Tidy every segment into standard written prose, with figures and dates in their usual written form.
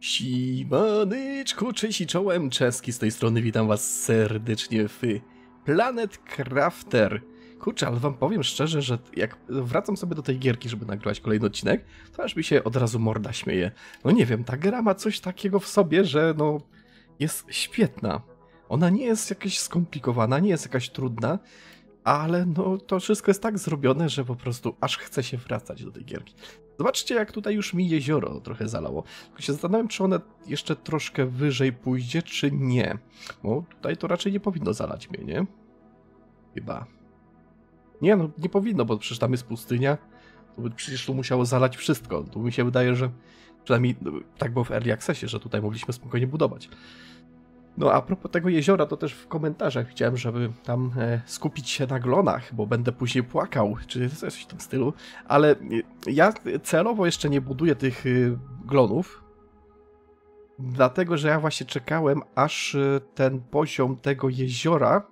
Simanyczku, cześć i czołem, Czeski z tej strony, witam was serdecznie w Planet Crafter. Kurczę, ale wam powiem szczerze, że jak wracam sobie do tej gierki, żeby nagrywać kolejny odcinek, to aż mi się od razu morda śmieje. No nie wiem, ta gra ma coś takiego w sobie, że no jest świetna. Ona nie jest jakaś skomplikowana, nie jest jakaś trudna, ale no to wszystko jest tak zrobione, że po prostu aż chce się wracać do tej gierki. Zobaczcie, jak tutaj już mi jezioro trochę zalało. Tylko się zastanawiam, czy one jeszcze troszkę wyżej pójdzie, czy nie. Bo tutaj to raczej nie powinno zalać mnie, nie? Chyba. Nie, no nie powinno, bo przecież tam jest pustynia. To by przecież tu musiało zalać wszystko. Tu mi się wydaje, że przynajmniej tak było w Early Accessie, że tutaj mogliśmy spokojnie budować. No a propos tego jeziora, to też w komentarzach chciałem, żeby tam skupić się na glonach, bo będę później płakał, czy coś w tym stylu, ale ja celowo jeszcze nie buduję tych glonów, dlatego, że ja właśnie czekałem, aż ten poziom tego jeziora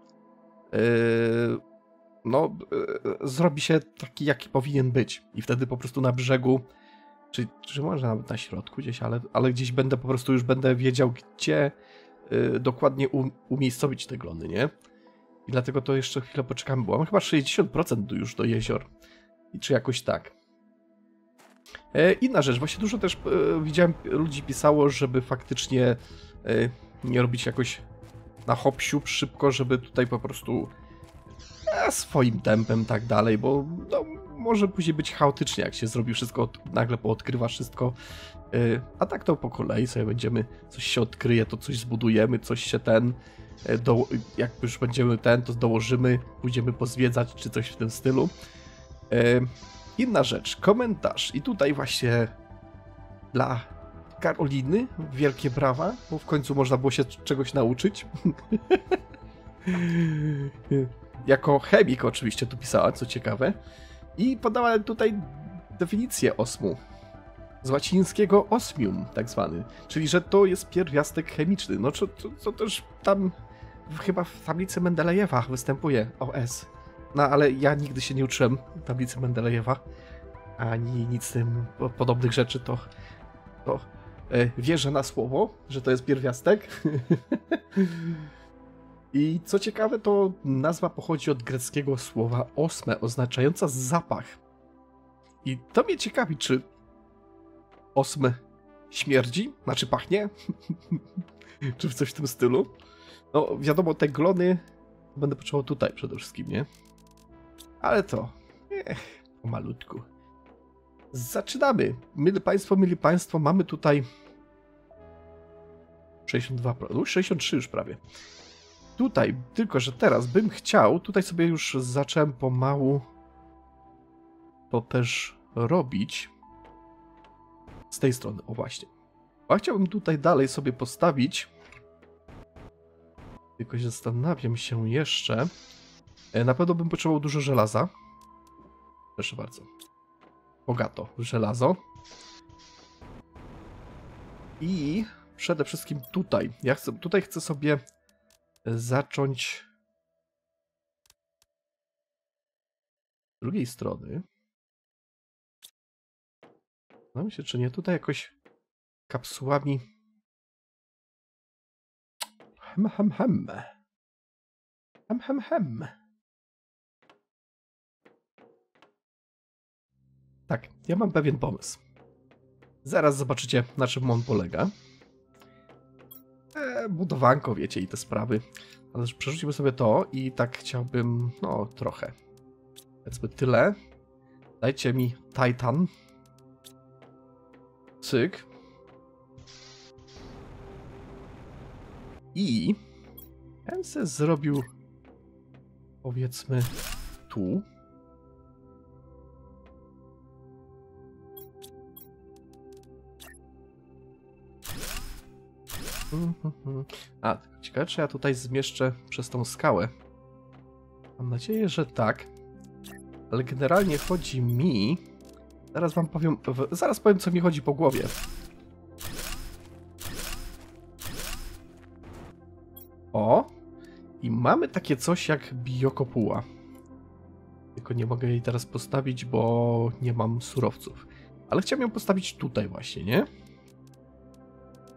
zrobi się taki, jaki powinien być i wtedy po prostu na brzegu, czy może nawet na środku gdzieś, ale gdzieś będę po prostu już będę wiedział, gdzie dokładnie umiejscowić te glony, nie? I dlatego to jeszcze chwilę poczekamy, bo mam chyba 60% już do jezior. I czy jakoś tak. Inna rzecz, właśnie dużo też widziałem, ludzi pisało, żeby faktycznie nie robić jakoś na hop-siup szybko, żeby tutaj po prostu swoim tempem tak dalej, bo no, może później być chaotycznie, jak się zrobi wszystko, nagle poodkrywa wszystko. A tak to po kolei sobie będziemy, coś się odkryje, to coś zbudujemy, coś się jak już będziemy to dołożymy, pójdziemy pozwiedzać, czy coś w tym stylu. Inna rzecz, komentarz. I tutaj właśnie dla Karoliny wielkie brawa, bo w końcu można było się czegoś nauczyć. Jako chemik oczywiście tu pisała, co ciekawe. I podała tutaj definicję osmu. Z łacińskiego osmium, tak zwany. Czyli, że to jest pierwiastek chemiczny. No, co też tam chyba w tablicy Mendelejewa występuje OS. No, ale ja nigdy się nie uczyłem tablicy Mendelejewa, ani nic z tym podobnych rzeczy, to wierzę na słowo, że to jest pierwiastek. I co ciekawe, to nazwa pochodzi od greckiego słowa osme, oznaczająca zapach. I to mnie ciekawi, czy osm śmierdzi? Znaczy pachnie? Czy w coś w tym stylu? No wiadomo, te glony będę potrzebował tutaj przede wszystkim, nie? Ale to pomalutku. Zaczynamy. Mili Państwo, mamy tutaj 62%, 63 już prawie. Tutaj, tylko że teraz bym chciał, tutaj sobie już zacząłem pomału to też robić. Z tej strony, o właśnie. A chciałbym tutaj dalej sobie postawić. Tylko się zastanawiam się jeszcze. Na pewno bym potrzebował dużo żelaza. Proszę bardzo. Bogato żelazo. I przede wszystkim tutaj. Tutaj chcę sobie zacząć z drugiej strony. Zastanawiam się, czy nie tutaj jakoś kapsułami. Tak, ja mam pewien pomysł. Zaraz zobaczycie, na czym on polega. Budowanko, wiecie, i te sprawy. Ale przerzucimy sobie to i tak chciałbym, no trochę. Powiedzmy tyle. Dajcie mi Titan. Cyk. I ja bym sobie zrobił, powiedzmy, tu. A, ciekawe, czy ja tutaj zmieszczę przez tą skałę. Mam nadzieję, że tak. Ale generalnie chodzi mi... Zaraz wam powiem... Zaraz powiem, co mi chodzi po głowie. O! I mamy takie coś jak biokopuła. Tylko nie mogę jej teraz postawić, bo nie mam surowców. Ale chciałem ją postawić tutaj właśnie, nie?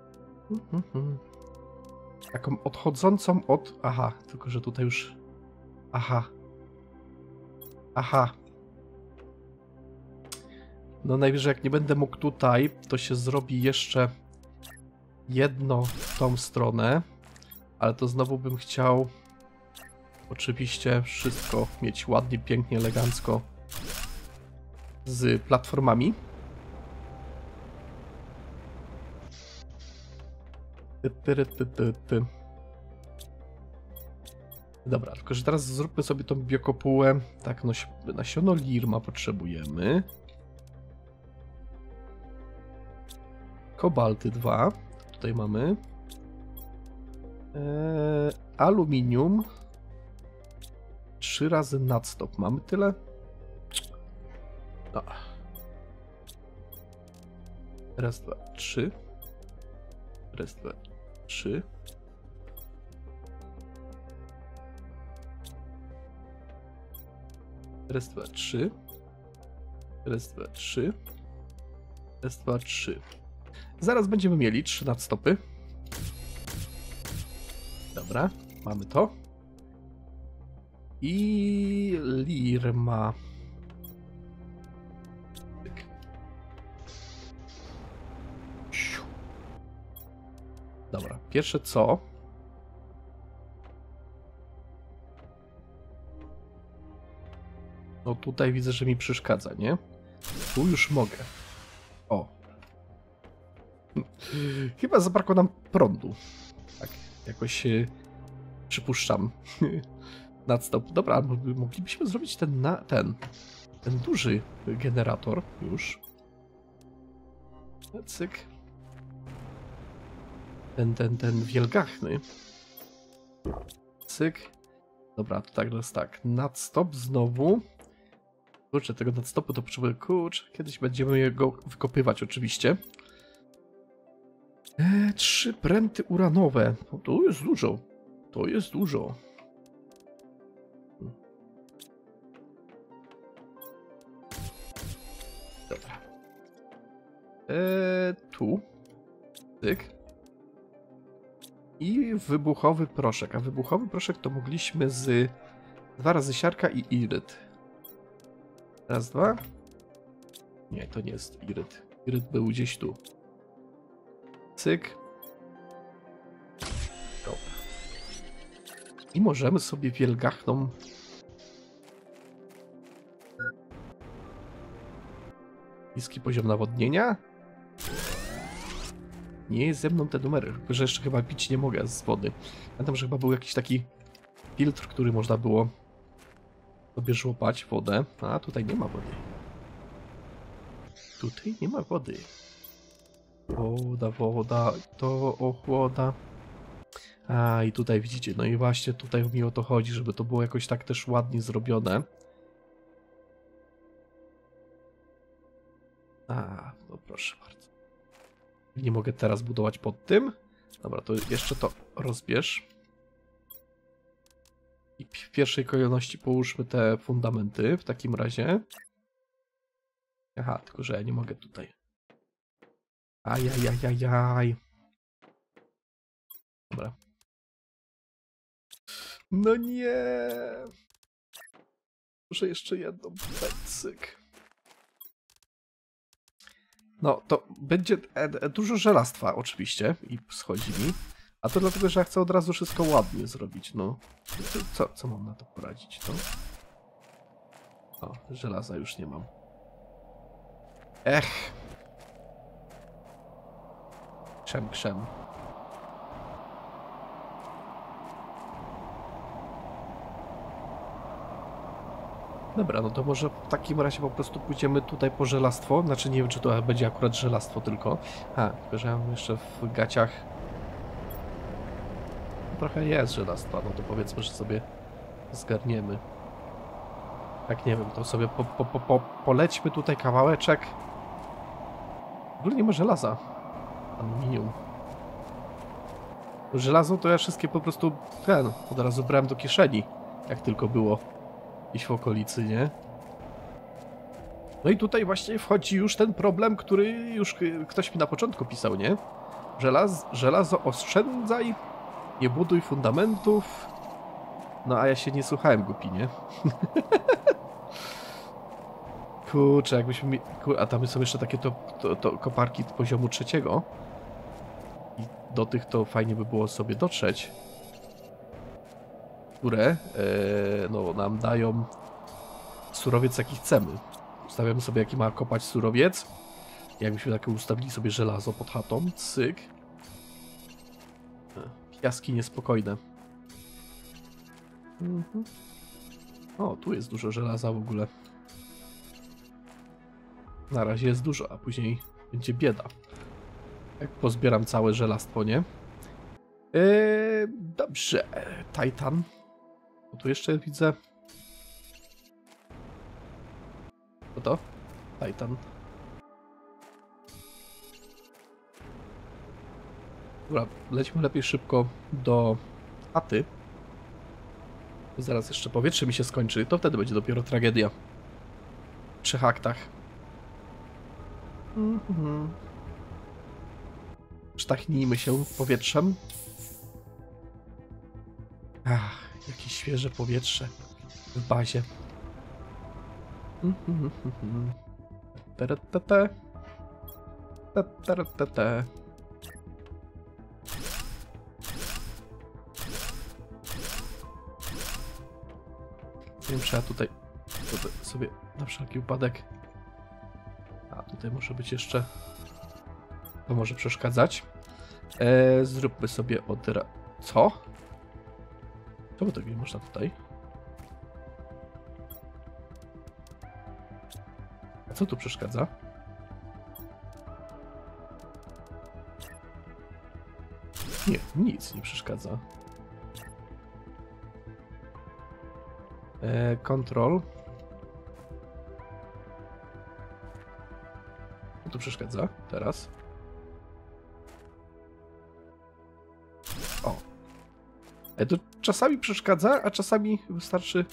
Taką odchodzącą od... Aha, tylko że tutaj już... Aha. Aha. No najwyżej jak nie będę mógł tutaj, to się zrobi jeszcze jedno w tą stronę. Ale to znowu bym chciał oczywiście wszystko mieć ładnie, pięknie, elegancko z platformami. Dobra, tylko że teraz zróbmy sobie tą biokopułę. Tak, nasiono lirma potrzebujemy. Kobalty 2. Tutaj mamy. Aluminium. 3 razy nadstop. Mamy tyle? No. Raz, dwa, trzy. Raz, dwa, trzy. Raz, dwa, trzy. Raz, dwa, trzy. Raz, dwa, trzy. Zaraz będziemy mieli 3 nadstopy. Dobra, mamy to. I lirma. Dobra, pierwsze co? No tutaj widzę, że mi przeszkadza, nie? Tu już mogę. O. Chyba zabrakło nam prądu. Tak, jakoś przypuszczam. Nadstop. Dobra, moglibyśmy zrobić ten duży generator już. Cyk. Ten wielgachny. Cyk. Dobra, to tak, jest tak. Nadstop znowu. Kurczę, tego nadstopu to potrzebuję. Kurczę, kiedyś będziemy go wykopywać oczywiście. 3 pręty uranowe. No, to jest dużo. To jest dużo. Dobra. Tu. Tyk. I wybuchowy proszek. A wybuchowy proszek to mogliśmy z 2 razy siarka i iryt. Raz, dwa. Nie, to nie jest iryt. Iryt był gdzieś tu. Cyk. Dobra. I możemy sobie wielgachną... Niski poziom nawodnienia. Nie jest ze mną te numery, że jeszcze chyba pić nie mogę z wody. Pamiętam, że chyba był jakiś taki filtr, który można było sobie żłopać wodę. A tutaj nie ma wody. Tutaj nie ma wody. Woda, to ochłoda. A i tutaj widzicie, no i właśnie tutaj mi o to chodzi, żeby to było jakoś tak też ładnie zrobione. A, no proszę bardzo. Nie mogę teraz budować pod tym. Dobra, to jeszcze to rozbierz. I w pierwszej kolejności połóżmy te fundamenty w takim razie. Aha, tylko że ja nie mogę tutaj. Ajajajajaj. Dobra. No nie. Muszę jeszcze jedną cyk. No, to będzie dużo żelastwa oczywiście i schodzi mi. A to dlatego, że ja chcę od razu wszystko ładnie zrobić, no. Co mam na to poradzić, no? O, żelaza już nie mam. Ech. Krzem. Dobra, no to może w takim razie po prostu pójdziemy tutaj po żelastwo. Znaczy nie wiem, czy to będzie akurat żelastwo tylko. Tylko że ja mam jeszcze w gaciach... Trochę jest żelastwa, no to powiedzmy, że sobie zgarniemy. Tak nie wiem, to sobie polećmy tutaj kawałeczek. W ogóle nie ma żelaza. Aluminium. Żelazo to ja wszystkie po prostu od razu brałem do kieszeni, jak tylko było gdzieś w okolicy, nie? No i tutaj właśnie wchodzi już ten problem, który już ktoś mi na początku pisał, nie? Żelazo oszczędzaj, nie buduj fundamentów. No a ja się nie słuchałem, głupi, nie? Kurczę, jakbyśmy mi... A tam są jeszcze takie to koparki poziomu 3. I do tych to fajnie by było sobie dotrzeć. Które no, nam dają surowiec, jaki chcemy. Ustawiamy sobie, jaki ma kopać surowiec. Jakbyśmy takie ustawili sobie żelazo pod chatą. Cyk. Piaski niespokojne. O, tu jest dużo żelaza w ogóle. Na razie jest dużo, a później będzie bieda. Jak pozbieram całe żelastwo, nie? Dobrze. Titan. O, tu jeszcze widzę... Co to? Titan. Dobra, lećmy lepiej szybko do chaty. Zaraz jeszcze powietrze mi się skończy, to wtedy będzie dopiero tragedia. W 3 aktach. Sztachnijmy się powietrzem. Ach, jakie świeże powietrze w bazie. Nie wiem, czy ja tutaj sobie na wszelki upadek. A tutaj może być jeszcze. To może przeszkadzać. Zróbmy sobie Co? Czemu tego nie można tutaj? A co tu przeszkadza? Nie, nic nie przeszkadza. Control. Co tu przeszkadza teraz? O. To czasami przeszkadza, a czasami wystarczy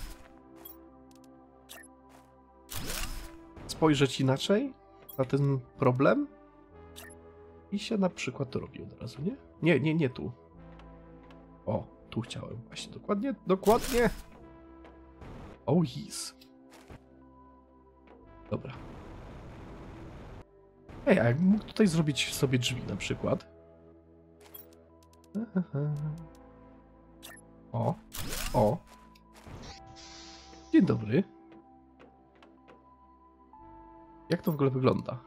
spojrzeć inaczej na ten problem i się na przykład to robi od razu, nie? Nie tu. O, tu chciałem. Właśnie dokładnie. Oh yes. Dobra. Ej, a jak mógł tutaj zrobić sobie drzwi na przykład? O. Dzień dobry. Jak to w ogóle wygląda?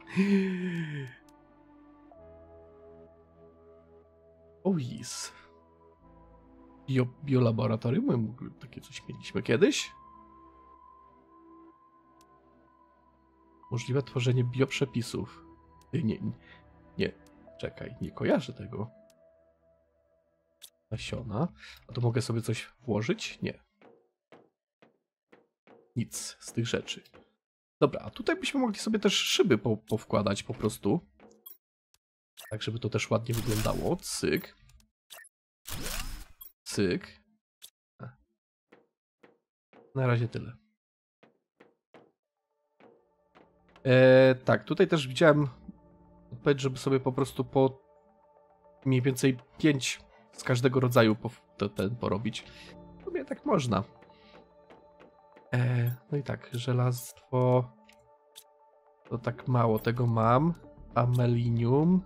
Oh yes. Biolaboratorium? Takie coś mieliśmy kiedyś? Możliwe tworzenie bioprzepisów. Nie. Czekaj, nie kojarzę tego. Nasiona. A to mogę sobie coś włożyć? Nie. Nic z tych rzeczy. Dobra, a tutaj byśmy mogli sobie też szyby powkładać po prostu. Tak, żeby to też ładnie wyglądało. Cyk. Cyk. Na razie tyle. Tak, tutaj też widziałem odpowiedź, żeby sobie po prostu po mniej więcej 5 z każdego rodzaju porobić. W sumie tak można. No i tak, żelastwo. To tak mało tego mam. Amelinium.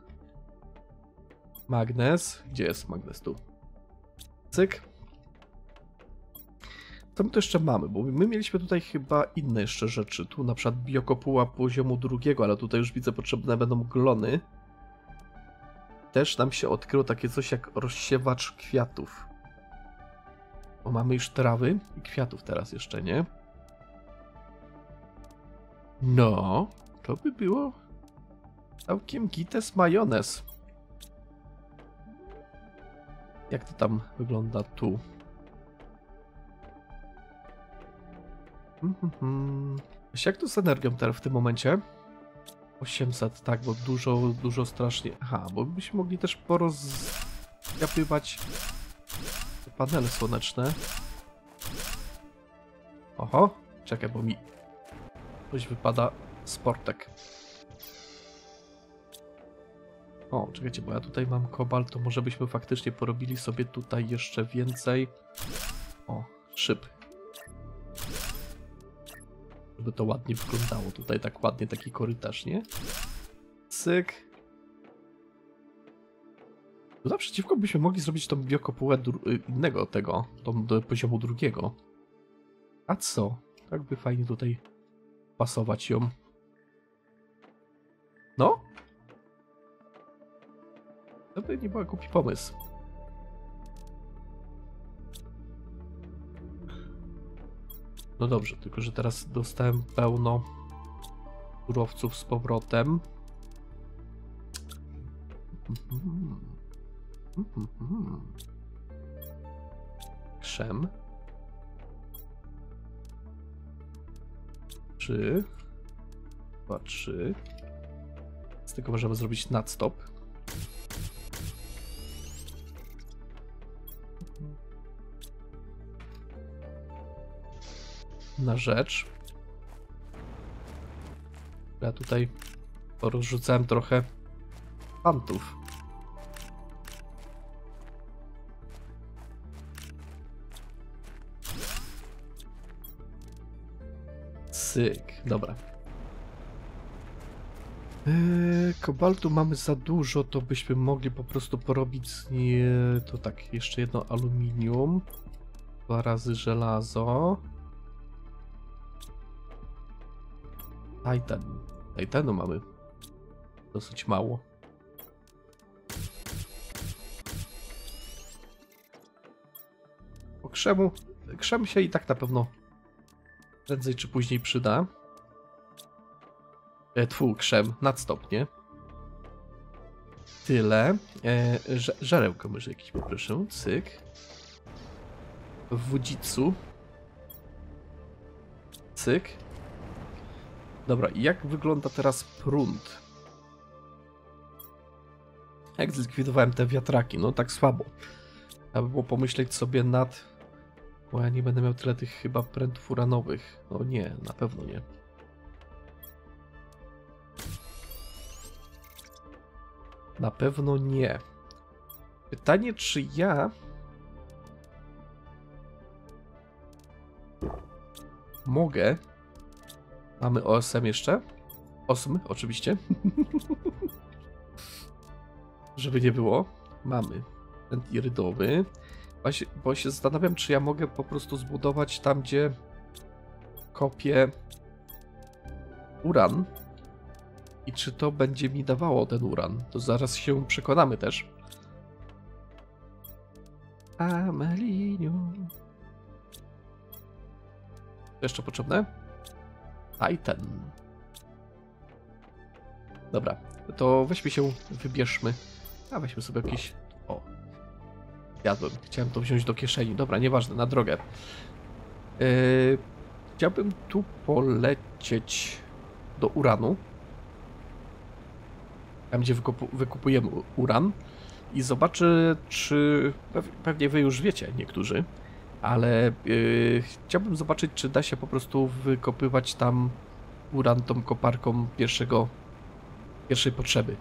Magnes. Gdzie jest magnes? Tu. Cyk. Co my tu jeszcze mamy? Bo my mieliśmy tutaj chyba inne jeszcze rzeczy. Tu na przykład biokopuła poziomu 2, ale tutaj już widzę, potrzebne będą glony. Też nam się odkryło takie coś jak rozsiewacz kwiatów. Bo mamy już trawy i kwiatów teraz jeszcze, nie? No, to by było całkiem gites majonez. Jak to tam wygląda tu? Jak to z energią teraz w tym momencie? 800, tak, bo dużo strasznie... Aha, bo byśmy mogli też porozgapywać panele słoneczne. Oho, czekaj, bo mi coś wypada z portek. O, czekajcie, bo ja tutaj mam kobalt, to może byśmy faktycznie porobili sobie tutaj jeszcze więcej. O, szyb. Żeby to ładnie wyglądało. Tutaj tak ładnie taki korytarz, nie? Cyk. Tu naprzeciwko byśmy mogli zrobić tą biokopułę innego tego, do poziomu drugiego. A co? Tak by fajnie tutaj pasować ją. No? To by nie był głupi pomysł. No dobrze, tylko że teraz dostałem pełno surowców z powrotem. Krzem. 3. 2, 3. Z tego możemy zrobić nadstop. Na rzecz. Ja tutaj rozrzucałem trochę pantów. Cyk, dobra. Kobaltu mamy za dużo, to byśmy mogli po prostu porobić z nie... To tak, jeszcze jedno aluminium. 2 razy żelazo. Titan. Titanu mamy dosyć mało. Po krzem się i tak na pewno prędzej czy później przyda. Krzem, nadstop, nie? Tyle. Żarełko może jakieś poproszę. Cyk. W Wudzicu. Cyk. Dobra, i jak wygląda teraz prąd? Jak zlikwidowałem te wiatraki? No tak słabo. Trzeba było pomyśleć sobie nad... Bo ja nie będę miał tyle tych chyba prętów uranowych. No nie, na pewno nie. Na pewno nie. Pytanie, czy ja... mogę... Mamy OSM jeszcze? OSM, oczywiście. Żeby nie było. Mamy. Ten irydowy. Bo się zastanawiam, czy ja mogę po prostu zbudować tam, gdzie kopię uran. I czy to będzie mi dawało ten uran. To zaraz się przekonamy też. Ameliniu. Co jeszcze potrzebne? Titan. Dobra, to weźmy się, wybierzmy. A weźmy sobie jakiś... O. Jadłem. Chciałem to wziąć do kieszeni. Dobra, nieważne, na drogę. Chciałbym tu polecieć do uranu. Tam, gdzie wykupujemy uran. I zobaczę, czy... Pewnie wy już wiecie, niektórzy. Ale chciałbym zobaczyć, czy da się po prostu wykopywać tam uran tą koparką pierwszej potrzeby.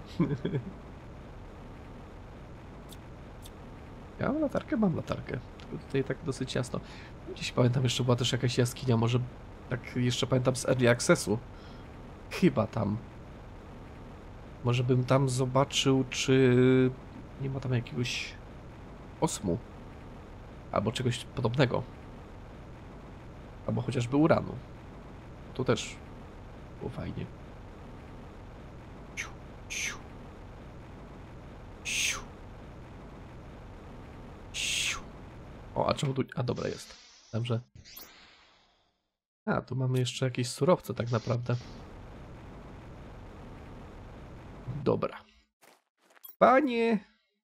Ja mam latarkę? Mam latarkę. Tylko tutaj tak dosyć jasno. Gdzieś pamiętam, jeszcze była też jakaś jaskinia, może tak jeszcze pamiętam z Early Accessu. Chyba tam. Może bym tam zobaczył, czy nie ma tam jakiegoś osmu. Albo czegoś podobnego. Albo chociażby uranu. To też było fajnie. Ciu, ciu. Ciu. Ciu. O, a czemu tu... A, dobra, jest. Dobrze. A, tu mamy jeszcze jakieś surowce tak naprawdę. Dobra. Panie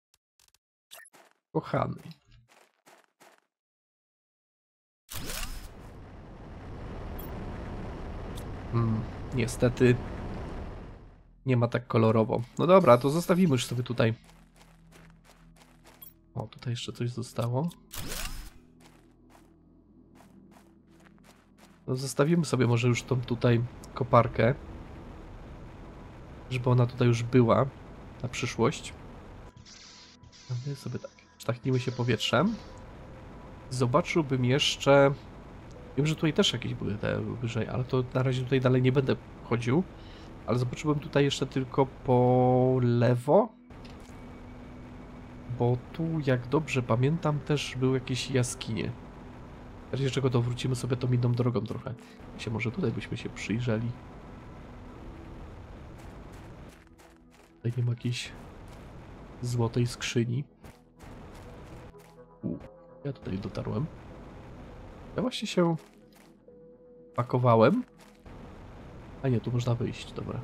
kochany. Niestety nie ma tak kolorowo. No dobra, to zostawimy już sobie tutaj. O, tutaj jeszcze coś zostało. No zostawimy sobie może już tą tutaj koparkę. Żeby ona tutaj już była. na przyszłość. A my sobie tak, sztachnijmy się powietrzem. Zobaczyłbym jeszcze... Wiem, że tutaj też jakieś były te wyżej, ale to na razie tutaj dalej nie będę chodził. Ale zobaczyłbym tutaj jeszcze tylko po lewo. Bo tu, jak dobrze pamiętam, też były jakieś jaskinie. W razie czego to wrócimy sobie tą inną drogą trochę. Może tutaj byśmy się przyjrzeli. Tutaj nie ma jakiejś złotej skrzyni. Ja tutaj dotarłem. Ja właśnie się pakowałem. A nie, tu można wyjść, dobra.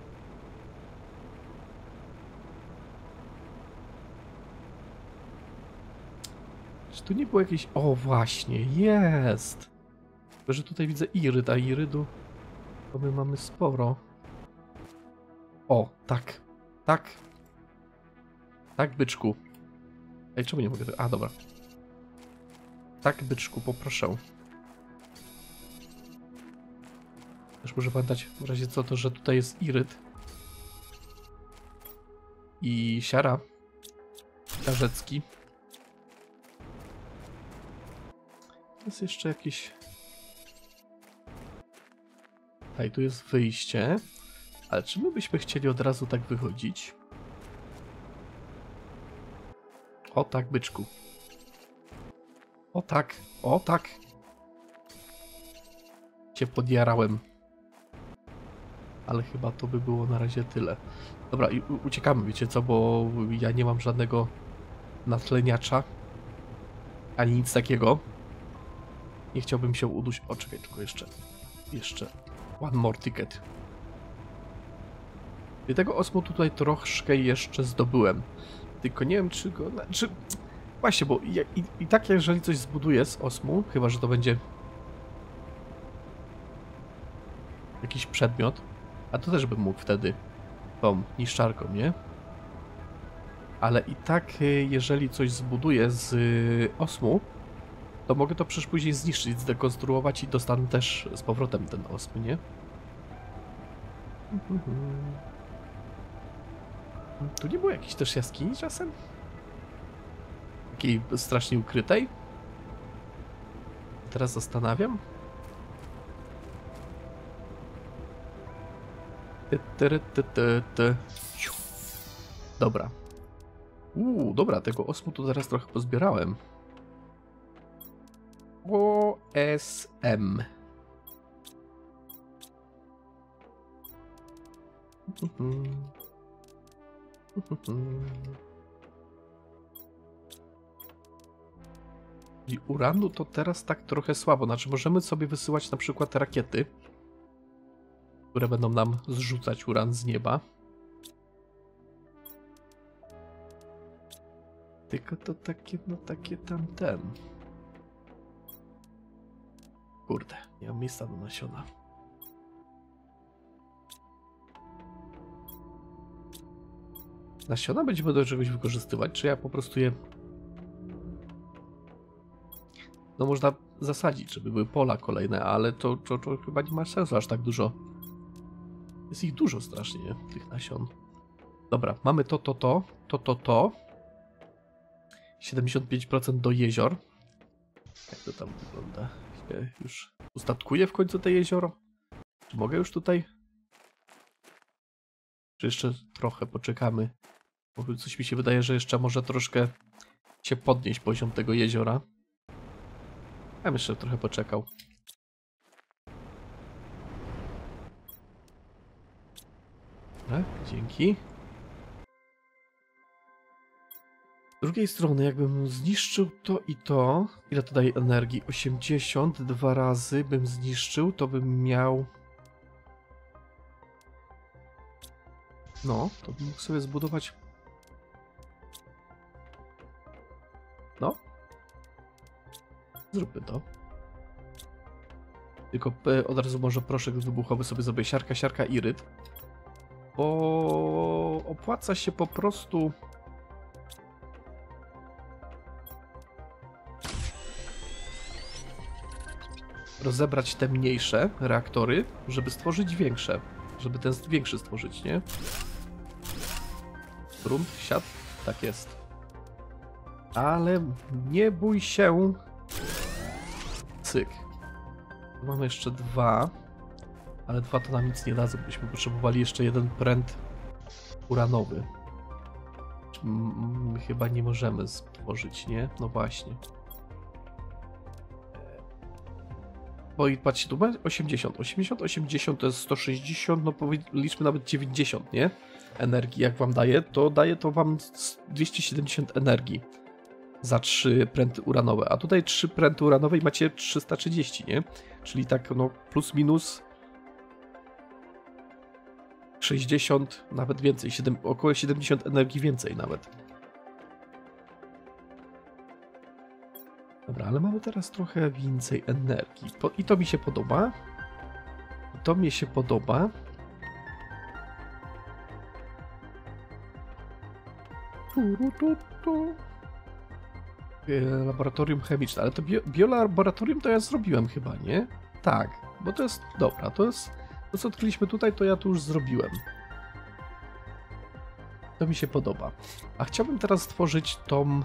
Czy tu nie było jakiejś... O, właśnie, jest! Tylko, że tutaj widzę iryd, a irydu to my mamy sporo. O, tak. Tak. Tak, byczku. Ej, czemu nie mogę... A, dobra. Tak, byczku, poproszę. Też muszę pamiętać w razie co to, że tutaj jest iryd. I siara. Karzecki. Jest jeszcze jakieś... Tutaj, tu jest wyjście. Ale czy my byśmy chcieli od razu tak wychodzić? O tak, byczku. O tak, o tak. Cię podjarałem. Ale chyba to by było na razie tyle. Dobra, i uciekamy, wiecie co, bo ja nie mam żadnego natleniacza. Ani nic takiego. Nie chciałbym się udusić. O, czekaj, tylko jeszcze. One more ticket. I tego osmu tutaj troszkę jeszcze zdobyłem. Tylko nie wiem, czy go... Właśnie, bo i tak jeżeli coś zbuduję z osmu, chyba że to będzie jakiś przedmiot, a to też bym mógł wtedy tą niszczarką, nie? Ale i tak, jeżeli coś zbuduję z osmu, to mogę to przecież później zniszczyć, zdekonstruować i dostanę też z powrotem ten osm, nie? Tu nie było jakiejś też jaskini czasem? Takiej strasznie ukrytej? Teraz zastanawiam. Dobra. Dobra, tego osmu to teraz trochę pozbierałem. OSM. I uranu to teraz tak trochę słabo. Znaczy możemy sobie wysyłać na przykład rakiety, które będą nam zrzucać uran z nieba. Tylko to takie, no takie tamten. Kurde, nie mam miejsca do nasiona. Nasiona będziemy do czegoś wykorzystywać, czy ja po prostu je... No można zasadzić, żeby były pola kolejne, ale to chyba nie ma sensu aż tak dużo. Jest ich dużo strasznie, tych nasion. Dobra, mamy to. 75% do jezior. Jak to tam wygląda? Się już ustatkuje w końcu te jezioro? Czy mogę już tutaj? Czy jeszcze trochę poczekamy? Bo coś mi się wydaje, że jeszcze może troszkę się podnieść poziom tego jeziora. Ja bym jeszcze trochę poczekał. Tak, dzięki. Z drugiej strony, jakbym zniszczył to i to... Ile to daje energii? 82 razy bym zniszczył, to bym miał... No, to bym mógł sobie zbudować... No. Zróbmy to. Tylko od razu może proszek wybuchowy sobie zrobię siarka, iryd. Bo opłaca się po prostu... rozebrać te mniejsze reaktory, żeby stworzyć większe. Żeby ten większy stworzyć, nie? Grunt, siad? Tak jest. Ale nie bój się. Cyk. Mamy jeszcze 2. Ale 2 to nam nic nie dadzą. Byśmy potrzebowali jeszcze jeden pręt uranowy. Chyba nie możemy stworzyć, nie? No właśnie. Bo i patrzcie, tu ma 80. 80 to jest 160, no liczmy nawet 90, nie? Energii, jak wam daje to wam 270 energii za 3 pręty uranowe. A tutaj 3 pręty uranowe i macie 330, nie? Czyli tak, no plus minus 60, nawet więcej, około 70 energii więcej nawet. Dobra, ale mamy teraz trochę więcej energii. I to mi się podoba. To mi się podoba. Laboratorium chemiczne, ale to biolaboratorium to ja zrobiłem chyba, nie? Tak, bo to jest, dobra, to jest, to co odkryliśmy tutaj, to ja tu już zrobiłem. To mi się podoba. A chciałbym teraz stworzyć tą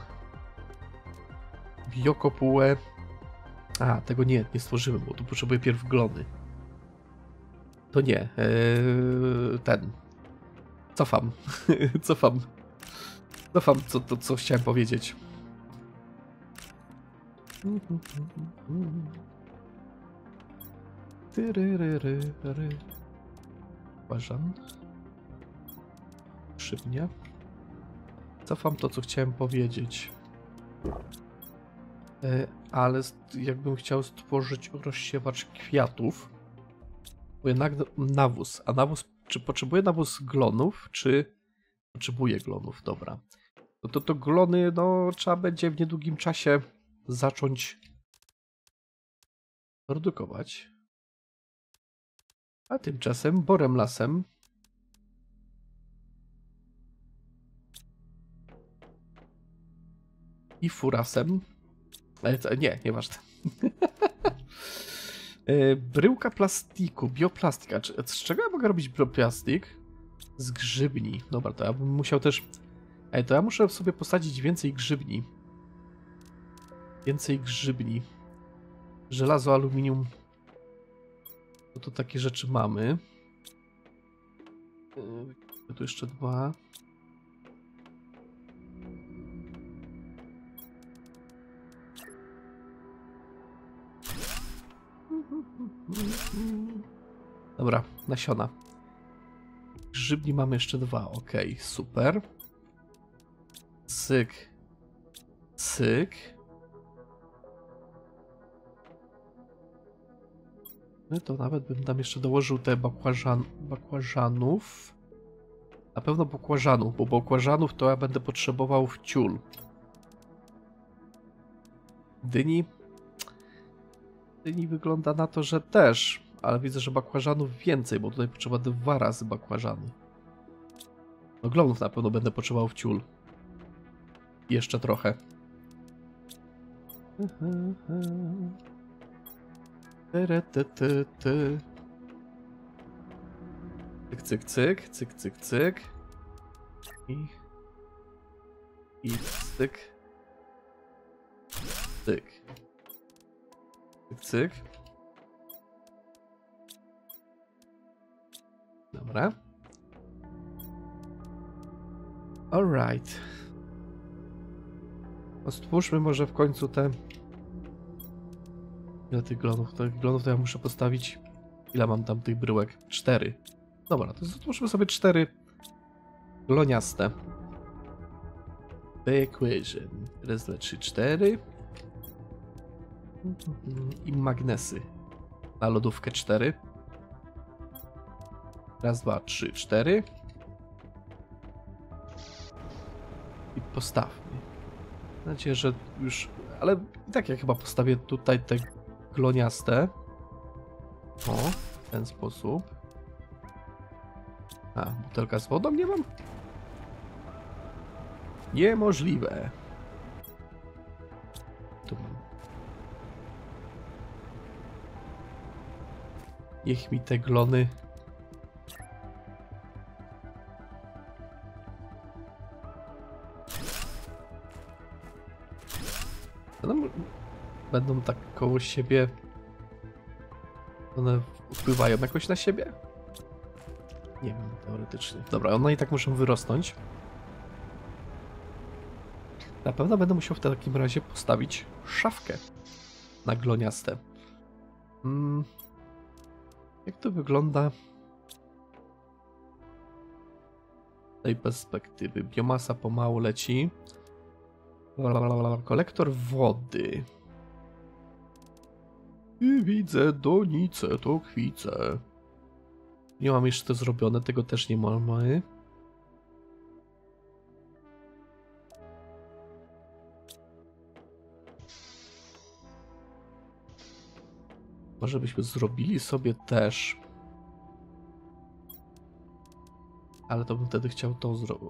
biokopułę. A, tego nie stworzymy, bo tu potrzebuję pierw glony. To nie, ten. Cofam. Cofam, co chciałem powiedzieć. Uważam. Szybnie. Cofam to, co chciałem powiedzieć. Ale jakbym chciał stworzyć rozsiewacz kwiatów, bo jednak nawóz. A nawóz, czy potrzebuje nawóz glonów, czy potrzebuje glonów? Dobra. To glony, no trzeba będzie w niedługim czasie zacząć produkować. A tymczasem borem lasem i furasem. Nieważne. Bryłka plastiku, bioplastika. Z czego ja mogę robić bioplastik? Z grzybni. Dobra, to ja bym musiał też... to ja muszę sobie posadzić więcej grzybni. Więcej grzybni. Żelazo, aluminium. No to takie rzeczy mamy. Tu jeszcze 2. Dobra, nasiona. Grzybni mamy jeszcze 2, ok, super. Cyk. Cyk. No to nawet bym tam jeszcze dołożył te bakłażanów. Na pewno bakłażanów, bo bakłażanów to ja będę potrzebował w ciul. Dyni. Dyni wygląda na to, że też, ale widzę, że bakłażanów więcej, bo tutaj potrzeba 2 razy bakłażany. No glonów na pewno będę potrzebował w ciul. Jeszcze trochę. Cyk, cyk, cyk, cyk, cyk, cyk. I cyk. Cyk. Cyk, cyk. Dobra. Alright. Stwórzmy może w końcu te... Ile tych glonów? Tych glonów to ja muszę postawić... Ile mam tam tych bryłek? 4. Dobra, to stwórzmy sobie 4 gloniaste. Equation. Raz, 2, 3, 4. I magnesy. Na lodówkę 4. Raz, 2, 3, 4. I postawmy. Mam nadzieję, że już... Ale i tak ja chyba postawię tutaj te gloniaste. O, w ten sposób. A, butelka z wodą nie mam? Niemożliwe. Tu mam. Niech mi te glony... One będą tak koło siebie. One wpływają jakoś na siebie? Nie wiem, teoretycznie. Dobra, one i tak muszą wyrosnąć. Na pewno będę musiał w takim razie postawić szafkę na gloniaste. Jak to wygląda z tej perspektywy? Biomasa pomału leci. Kolektor wody. I widzę donicę, to kwicę. Nie mam jeszcze to zrobione, tego też nie mamy. Może byśmy zrobili sobie też. Ale to bym wtedy chciał to zrobić.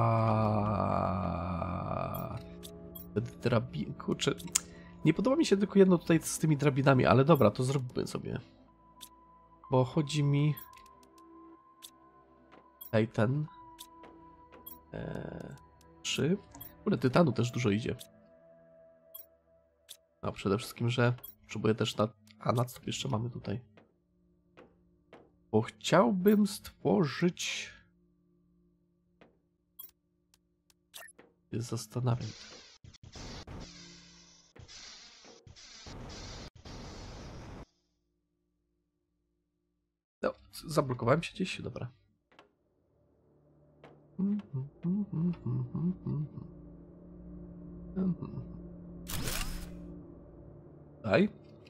Wtedy drabin. Kurczę. Nie podoba mi się tylko jedno tutaj z tymi drabinami, ale dobra, to zrobimy sobie. Bo chodzi mi. Tutaj ten. 3. Kurde, tytanu też dużo idzie. A przede wszystkim, że potrzebuję też na. A na co jeszcze mamy tutaj? Bo chciałbym stworzyć. Zastanawiam. No, zablokowałem się gdzieś, dobra. Daj.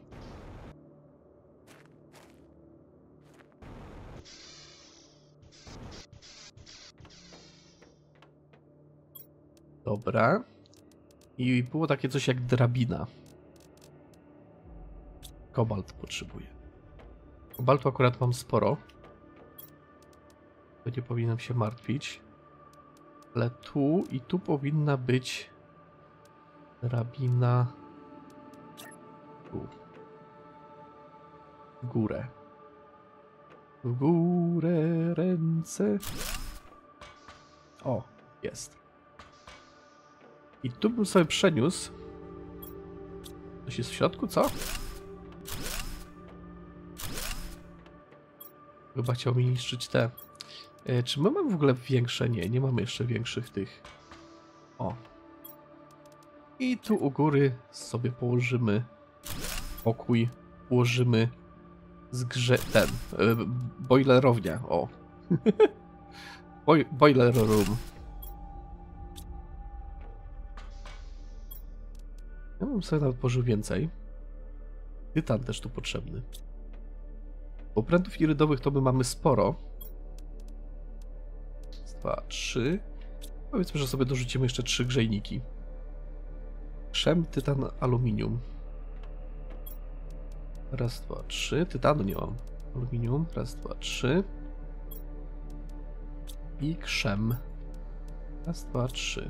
Dobra. I było takie coś jak drabina. Kobalt potrzebuję. Kobaltu akurat mam sporo. To nie powinienem się martwić. Ale tu i tu powinna być drabina. Tu. W górę. W górę ręce. O, jest. I tu bym sobie przeniósł. Coś jest w środku, co? Chyba chciał mi niszczyć te. Czy my mamy w ogóle większe? Nie, nie mamy jeszcze większych tych. O. I tu u góry sobie położymy pokój. Położymy ten. Boilerownia. O. Boiler room. Ja bym sobie nawet położył więcej. Tytan też tu potrzebny. Bo prętów irydowych to my mamy sporo. 2, 3. Powiedzmy, że sobie dorzucimy jeszcze 3 grzejniki. Krzem, tytan, aluminium. Raz, 2, 3. Tytanu nie mam. Aluminium. Raz, 2, 3. I krzem. Raz, 2, 3.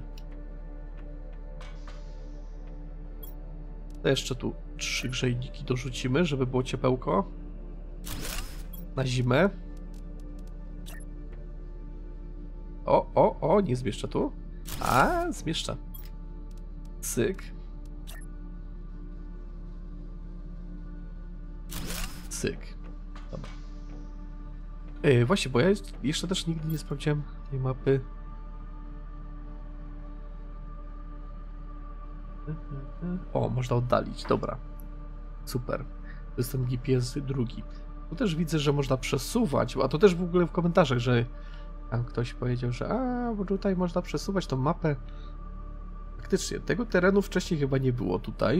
To jeszcze tu 3 grzejniki dorzucimy, żeby było ciepełko. Na zimę. O, nie zmieszczę tu. A, zmieszczę. Cyk. Cyk. Dobra. Właśnie, bo ja jeszcze też nigdy nie sprawdziłem tej mapy. O, można oddalić, dobra. Super. To jest ten GPS drugi. Tu też widzę, że można przesuwać, a to też w ogóle w komentarzach, że tam ktoś powiedział, że bo tutaj można przesuwać tą mapę. Faktycznie, tego terenu wcześniej chyba nie było tutaj.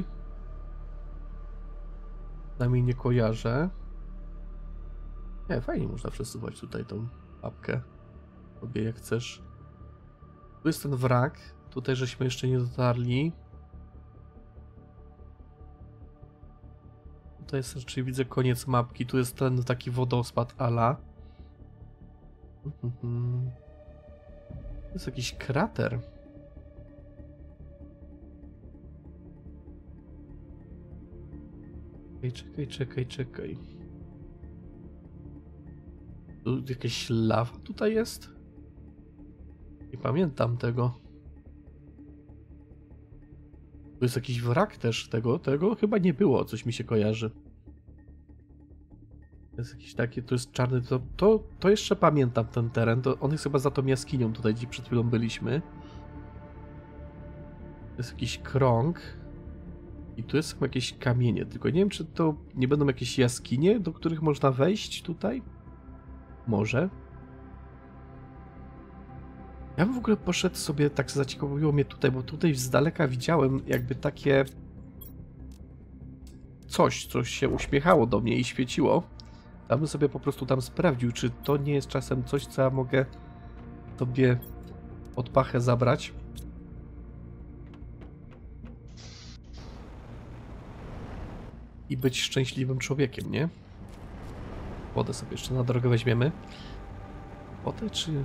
Przynajmniej nie kojarzę. Nie, fajnie można przesuwać tutaj tą mapkę. Robię jak chcesz. Tu jest ten wrak. Tutaj żeśmy jeszcze nie dotarli. Tutaj jest, czyli widzę koniec mapki. Tu jest ten taki wodospad ala. To jest jakiś krater. Czekaj. Tu jakaś lawa tutaj jest? Nie pamiętam tego. Tu jest jakiś wrak też tego chyba nie było, coś mi się kojarzy. To jest jakiś taki, to jest czarny, to jeszcze pamiętam ten teren, to on jest chyba za tą jaskinią tutaj, gdzie przed chwilą byliśmy. To jest jakiś krąg. I tu są jakieś kamienie, tylko nie wiem, czy to nie będą jakieś jaskinie, do których można wejść tutaj? Może. Ja bym w ogóle poszedł sobie, tak zaciekawiło mnie tutaj, bo tutaj z daleka widziałem jakby takie coś, co się uśmiechało do mnie i świeciło. Ja bym sobie po prostu tam sprawdził, czy to nie jest czasem coś, co ja mogę sobie pod pachę zabrać. I być szczęśliwym człowiekiem, nie? Wodę sobie jeszcze na drogę weźmiemy. Wodę czy...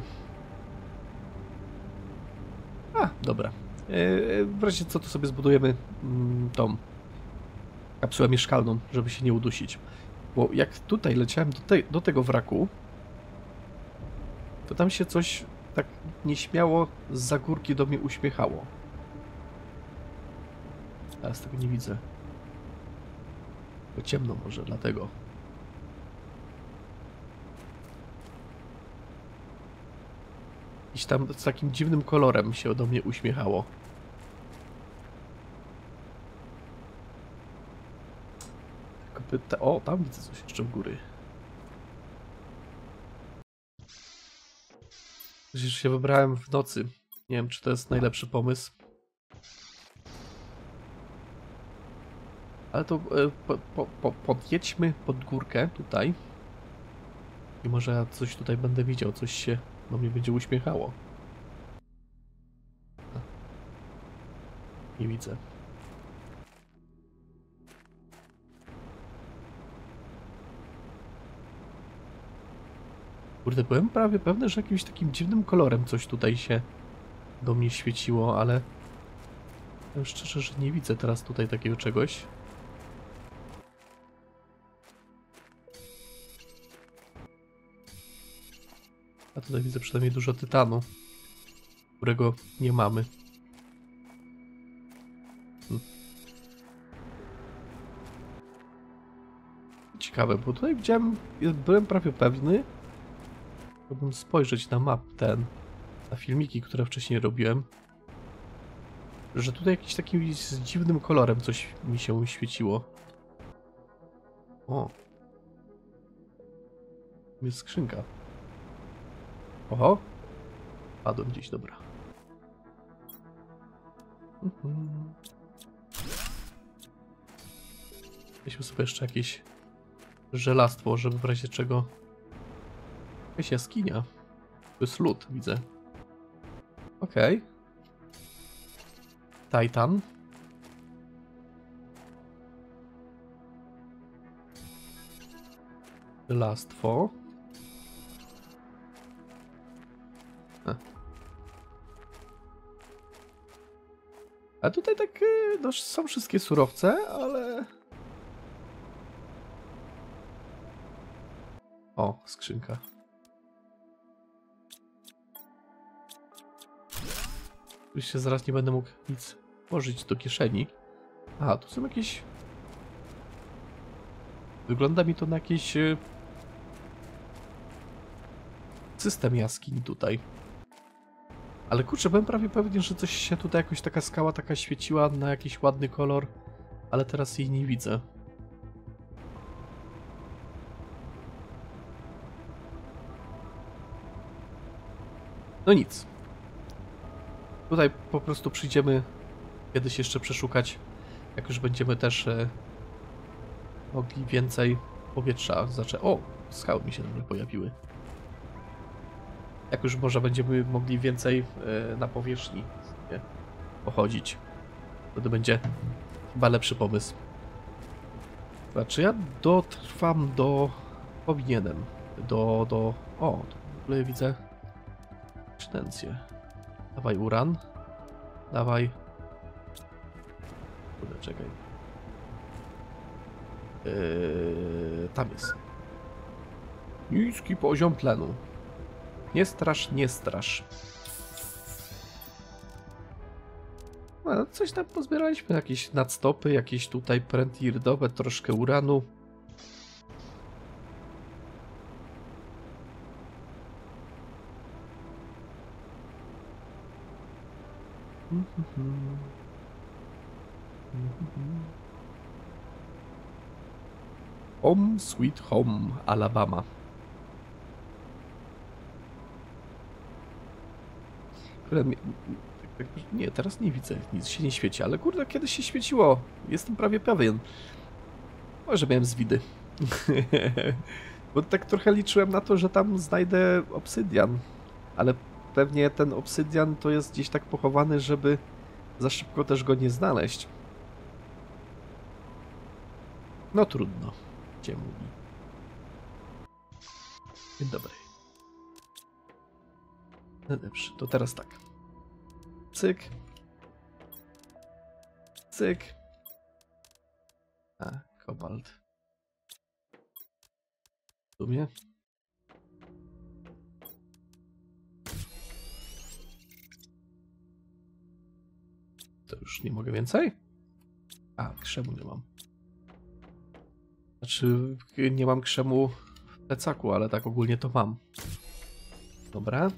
Dobra. W razie co, to sobie zbudujemy tą kapsułę mieszkalną, żeby się nie udusić. Bo jak tutaj leciałem do tego wraku, to tam się coś tak nieśmiało zza górki do mnie uśmiechało. Teraz tego nie widzę. Bo ciemno może, dlatego. Iś tam z takim dziwnym kolorem się do mnie uśmiechało. O, tam widzę coś jeszcze w góry. Przecież się wybrałem w nocy. Nie wiem, czy to jest najlepszy pomysł. Ale to podjedźmy pod górkę tutaj. I może ja coś tutaj będę widział, coś się do mnie będzie uśmiechało. Nie widzę. Kurde, byłem prawie pewny, że jakimś takim dziwnym kolorem coś tutaj się do mnie świeciło, ale powiem szczerze, że nie widzę teraz tutaj takiego czegoś. A tutaj widzę przynajmniej dużo tytanu, którego nie mamy. Ciekawe, bo tutaj widziałem, byłem prawie pewny, chciałbym spojrzeć na na filmiki, które wcześniej robiłem, że tutaj jakiś taki z dziwnym kolorem coś mi się świeciło. O! Jest skrzynka. Oho! Padłem gdzieś, dobra. Weźmy sobie jeszcze jakieś żelastwo, żeby w razie czego... Jakaś jaskinia. To jest lód, widzę. Okej. Titan. Żelastwo. A tutaj tak, no, są wszystkie surowce, ale... O, skrzynka. Już się zaraz nie będę mógł nic włożyć do kieszeni. A, tu są jakieś... Wygląda mi to na jakiś... system jaskiń tutaj. Ale kurczę, byłem prawie pewien, że coś się tutaj jakoś taka skała taka świeciła na jakiś ładny kolor, ale teraz jej nie widzę. No nic. Tutaj po prostu przyjdziemy kiedyś jeszcze przeszukać, jak już będziemy też mogli więcej powietrza zacząć. O, skały mi się nagle pojawiły. Jak już może będziemy mogli więcej na powierzchni pochodzić. Wtedy będzie chyba lepszy pomysł. Czy ja dotrwam do... Powinienem. O, tu w ogóle widzę substancję. Dawaj uran. Dawaj... Kurde, czekaj. Tam jest. Niski poziom tlenu. Nie strasz, nie strasz. No, coś tam pozbieraliśmy, jakieś nadstopy, jakieś tutaj pręty iridowe, troszkę uranu. Home Sweet Home, Alabama. Nie, teraz nie widzę, nic się nie świeci, ale kurde, kiedyś się świeciło. Jestem prawie pewien. Może miałem zwidy. Bo tak trochę liczyłem na to, że tam znajdę obsydian. Ale pewnie ten obsydian to jest gdzieś tak pochowany, żeby za szybko też go nie znaleźć. No trudno. Gdzie mówi? Dzień dobry. No dobrze, to teraz tak. Cyk. Cyk. A, kobalt. W sumie. To już nie mogę więcej? A, krzemu nie mam. Znaczy, nie mam krzemu w plecaku, ale tak ogólnie to mam. Dobra.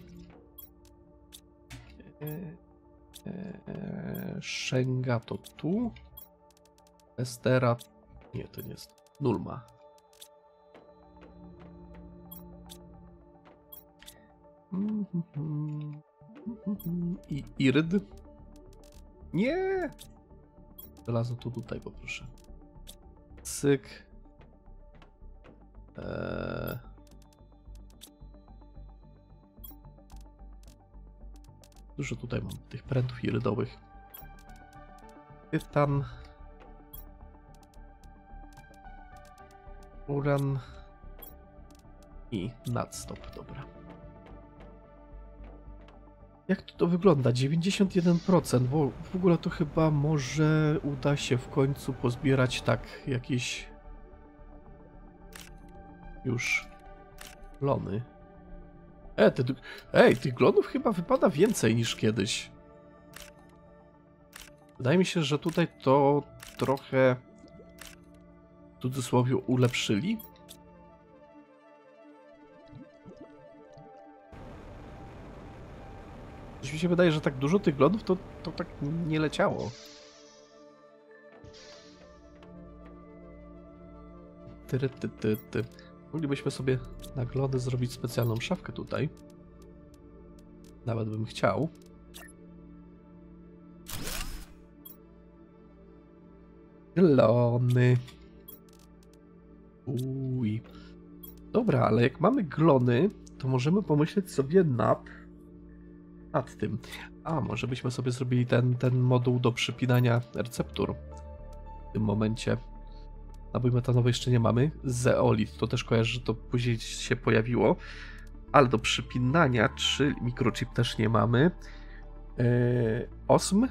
Szenga to tu. Estera. Nie, to nie jest. Nulma. I Iryd. Nie! Żelazo to tutaj poproszę. Cyk. Dużo tutaj mam tych prętów irydowych. Tytan. Uran. I nadstop, dobra. Jak to wygląda? 91%, bo w ogóle to chyba może uda się w końcu pozbierać tak jakieś już glony. Tych glonów chyba wypada więcej niż kiedyś. Wydaje mi się, że tutaj to trochę w cudzysłowie ulepszyli. Coś mi się wydaje, że tak dużo tych glonów to tak nie leciało. Moglibyśmy sobie na glony zrobić specjalną szafkę tutaj. Nawet bym chciał. Glony. Uj. Dobra, ale jak mamy glony, to możemy pomyśleć sobie nad tym. A, może byśmy sobie zrobili ten moduł do przypinania receptur. W tym momencie. Nabój metanowy jeszcze nie mamy. Zeolit, to też kojarzę, że to później się pojawiło. Ale do przypinania, czy mikrochip też nie mamy. Osm.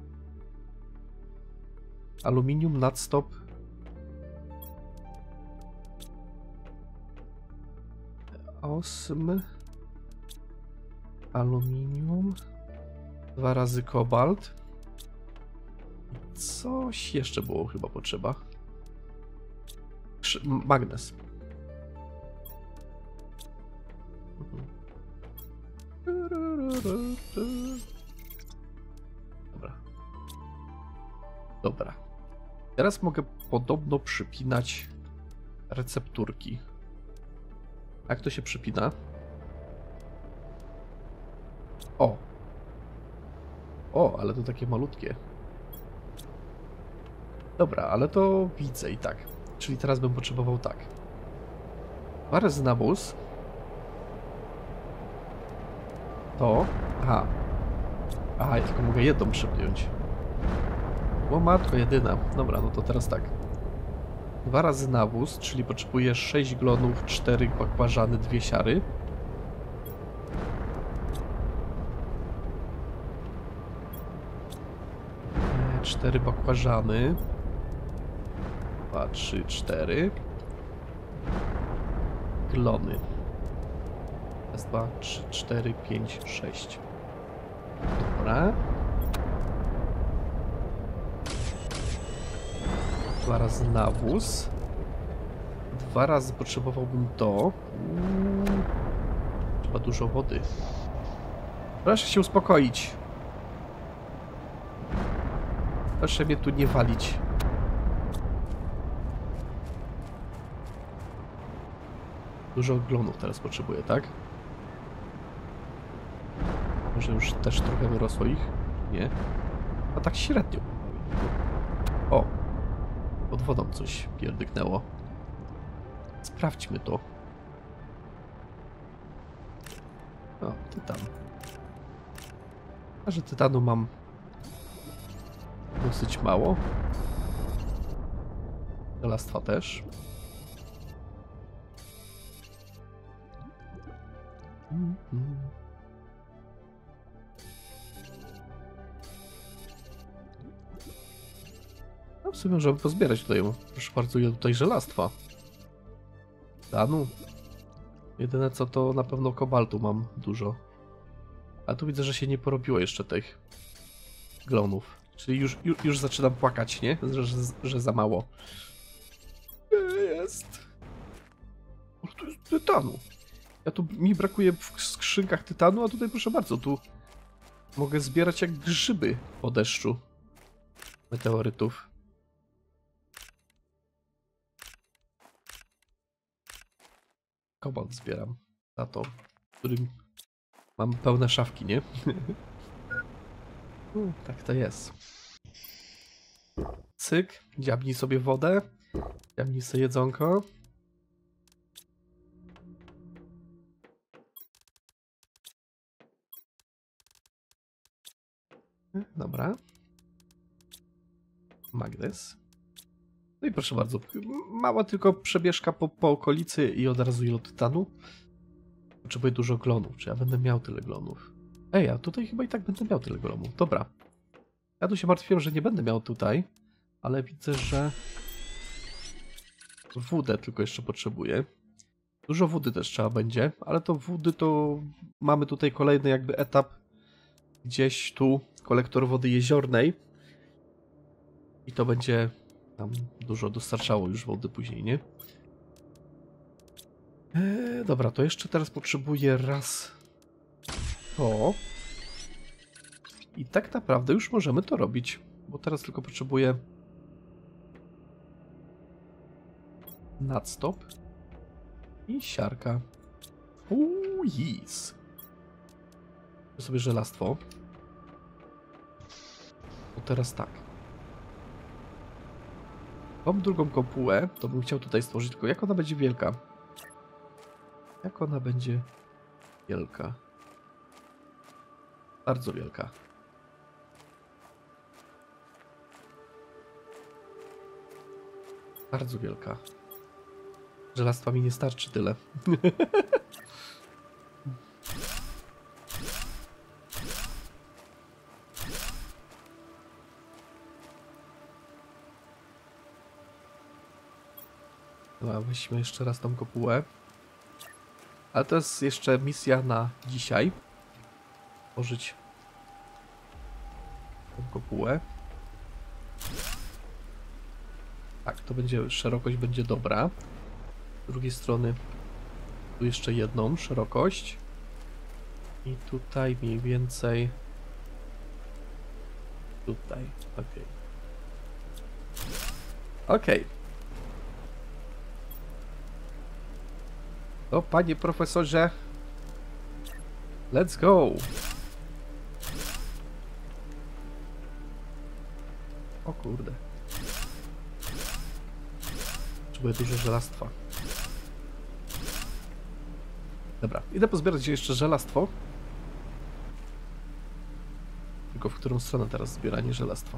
Aluminium, nadstop. Osm. Aluminium. 2 razy kobalt. Coś jeszcze było chyba potrzeba. Magnez. Dobra. Teraz mogę podobno przypinać recepturki. Jak to się przypina? O, ale to takie malutkie. Dobra, ale to widzę i tak. Czyli teraz bym potrzebował tak. Parę znabus. To. Aha. Aha, ja tylko mogę jedną przypiąć. O matko, jedyna. Dobra, no to teraz tak. 2 razy nawóz, czyli potrzebuję 6 glonów, 4 bakłażany, 2 siary. Cztery bakłażany. 2, 3, 4. Glony. Raz, 2, 3, 4, 5, 6. Dobra. 2 razy nawóz. 2 razy potrzebowałbym to. Trzeba dużo wody. Proszę się uspokoić. Proszę mnie tu nie walić. Dużo glonów teraz potrzebuję, tak? Może już też trochę wyrosło ich? Nie. A tak średnio. O! Pod wodą coś pierdyknęło. Sprawdźmy to. O, tytan. A że tytanu mam dosyć mało. Żelastwa też. No w sumie możemy pozbierać tutaj, proszę bardzo, ile tutaj żelastwa. Tytanu. Jedyne co to na pewno kobaltu mam dużo. A tu widzę, że się nie porobiło jeszcze tych glonów. Czyli już zaczynam płakać, nie? Że za mało. Jest. O, tu jest tytanu. Mi brakuje w skrzynkach tytanu, a tutaj proszę bardzo, tu mogę zbierać jak grzyby po deszczu meteorytów. Kobalt zbieram za to, którym mam pełne szafki, nie? Tak to jest. Cyk, dziabnij sobie wodę, dziabnij sobie jedzonko. Dobra. Magnes. No i proszę bardzo, mała tylko przebieżka po okolicy i od razu ilo tytanu. Potrzebuję dużo glonów, czy ja będę miał tyle glonów? Ej, a tutaj chyba i tak będę miał tyle glonów. Dobra. Ja tu się martwiłem, że nie będę miał tutaj, ale widzę, że wódę tylko jeszcze potrzebuję. Dużo wody też trzeba będzie, ale to wody to mamy tutaj kolejny jakby etap gdzieś tu, kolektor wody jeziornej i to będzie tam dużo dostarczało już wody później, nie? Dobra, to jeszcze teraz potrzebuję raz to i tak naprawdę już możemy to robić, bo teraz tylko potrzebuję nadstop i siarka. Yes. Sobie żelastwo. To teraz tak. Tą drugą kopułę to bym chciał tutaj stworzyć, tylko jak ona będzie wielka? Jak ona będzie wielka? Bardzo wielka. Bardzo wielka. Żelastwa mi nie starczy tyle. Dobra, weźmy jeszcze raz tą kopułę. Ale to jest jeszcze misja na dzisiaj. Tworzyć tą kopułę. Tak, to będzie, szerokość będzie dobra. Z drugiej strony tu jeszcze jedną szerokość. I tutaj mniej więcej... Tutaj, okej. Okej. O, panie profesorze. Let's go. O kurde. Potrzebuję dużo żelastwa. Dobra, idę pozbierać jeszcze żelastwo. Tylko w którą stronę teraz zbieranie żelastwa?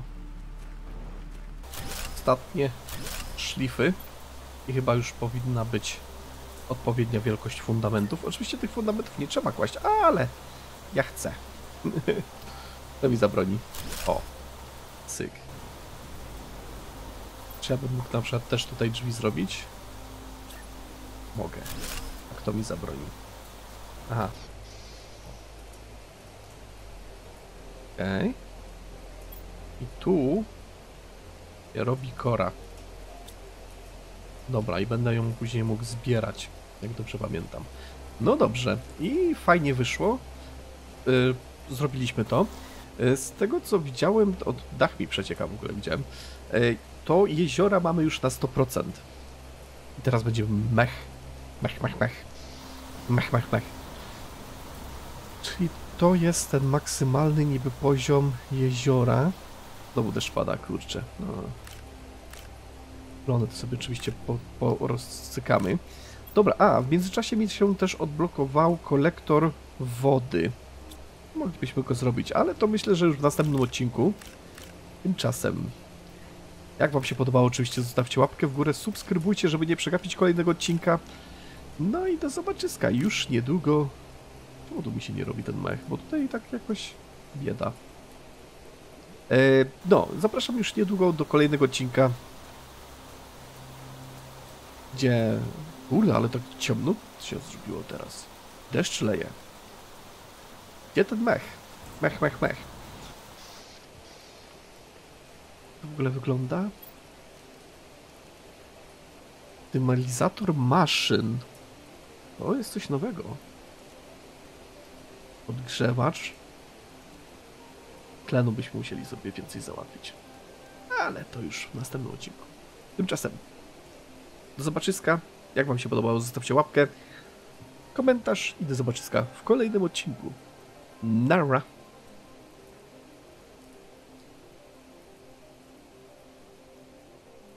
Ostatnie szlify. I chyba już powinna być odpowiednia wielkość fundamentów. Oczywiście tych fundamentów nie trzeba kłaść, ale ja chcę. To mi zabroni. O, cyk. Czy ja bym mógł na przykład też tutaj drzwi zrobić? Mogę. A kto mi zabroni? Aha. Okej. I tu robi kora. Dobra, i będę ją później mógł zbierać, jak dobrze pamiętam. No dobrze, i fajnie wyszło. Zrobiliśmy to. Z tego co widziałem, dach mi przecieka w ogóle, widziałem, to jeziora mamy już na 100%. I teraz będzie mech. Mech, mech, mech. Mech, mech, mech. Czyli to jest ten maksymalny niby poziom jeziora. Znowu deszcz pada, kurczę. No. Plony to sobie oczywiście porozcykamy. Dobra, a w międzyczasie mi się też odblokował kolektor wody. Moglibyśmy go zrobić, ale to myślę, że już w następnym odcinku. Tymczasem, jak wam się podobało, oczywiście zostawcie łapkę w górę, subskrybujcie, żeby nie przegapić kolejnego odcinka. No i do zobaczyska już niedługo. Czemu tu mi się nie robi ten mech? Bo tutaj tak jakoś bieda. No, zapraszam już niedługo do kolejnego odcinka. Gdzie... Kurde, ale tak ciemno się zrobiło teraz. Deszcz leje. Gdzie ten mech? Mech, mech, mech. W ogóle wygląda? Optymalizator maszyn. To jest coś nowego. Odgrzewacz. Tlenu byśmy musieli sobie więcej załatwić. Ale to już w następnym odcinku. Tymczasem do zobaczyska. Jak wam się podobało, zostawcie łapkę, komentarz i do zobaczyska w kolejnym odcinku. Nara!